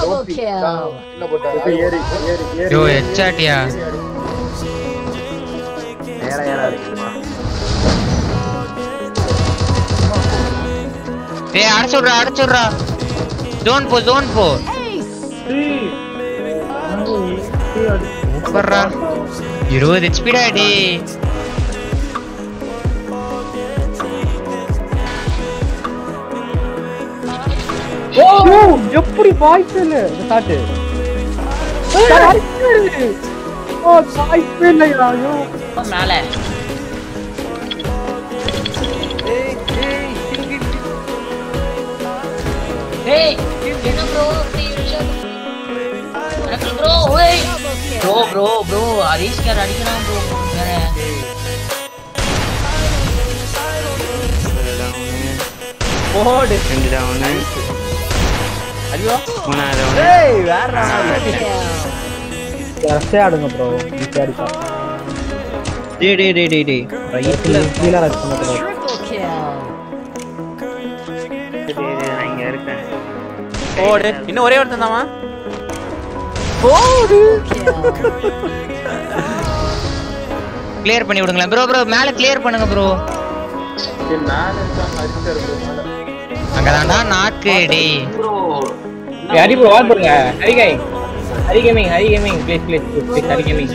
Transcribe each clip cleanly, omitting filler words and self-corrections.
Double kill. Yo, headshot-யா? நேரா இருக்குமா? டேய் அடிச்சுடுறா. ஜோன் போ. சூப்பர்ரா. 20 HP டா டேய். ஓ எப்படி வாய்ப்பே இல்ல இந்த ஷாட். ஓ வாய்ப்பே இல்லையா ஐயோ மேல. ஏய் என்ன ப்ரோ ப்ரோ ஓய் ப்ரோ ஹரிஷ் கேர் அடிக்கலாம் ப்ரோ வேற. ஓடு ரெண்டு டவுன். ஐயோ மூணாவது டவுன். ஏய் வேற ரஸ்ஸே ஆடுங்க ப்ரோ விசாரிப்பா. டேய். ரைட்ல கீழ ரஷ் பண்ண கூடாது. நான் இங்க இருக்கேன். ஓடு இன்னும் ஒரே ஒருத்தன் தான்மா. ஓடு கிளியர் பண்ணி விடுங்களேன் ப்ரோ மேல கிளியர் பண்ணுங்க ப்ரோ. நான் இருக்கான் அடிச்சர் ப்ரோ மேல. அங்கதான்டா நாக்கு டேய். ஹரி ப்ரோ வால் போடுங்க. Hari gaming please Hari gaming.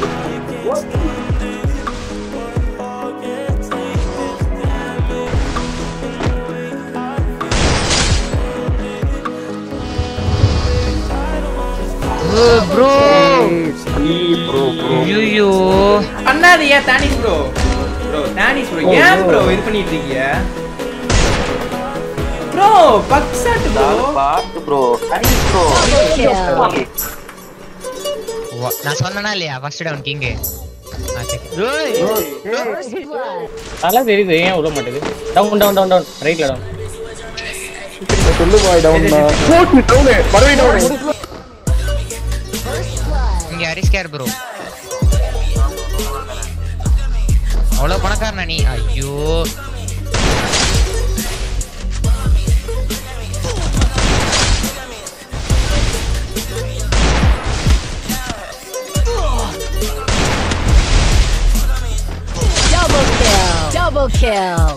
Bro ஐயோ அண்ணாதியா தானிஸ் ப்ரோ ஏன் ப்ரோ இது பண்ணிட்டு இருக்கீங்க ப்ரோ பக்ஸாட் ப்ரோ பாத்து ப்ரோ. தானிஸ் ப்ரோ. நான் சொன்னேனா இல்லையா ஃபர்ஸ்ட் டவுன் கிங். நல்லா தெரியுது ஏன் விட மாட்டேங்குது. டவுன் ரைட்ல டவுன். சொல்லு பாய் டவுன் மறுபடியும் டவுன். இங்க ஹரிஷ் கேர் ப்ரோ. அவ்வளவு பணக்காரனா நீ? ஐயோ Double kill.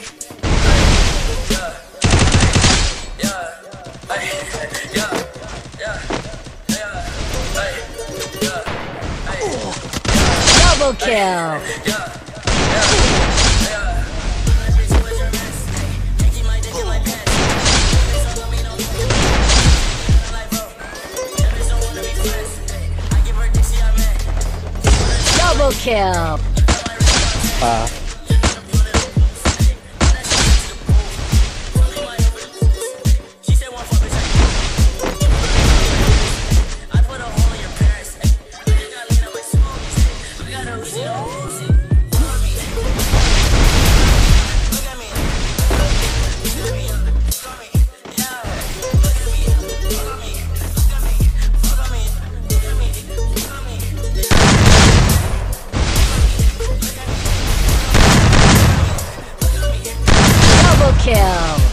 Double kill. Double kill. Kill.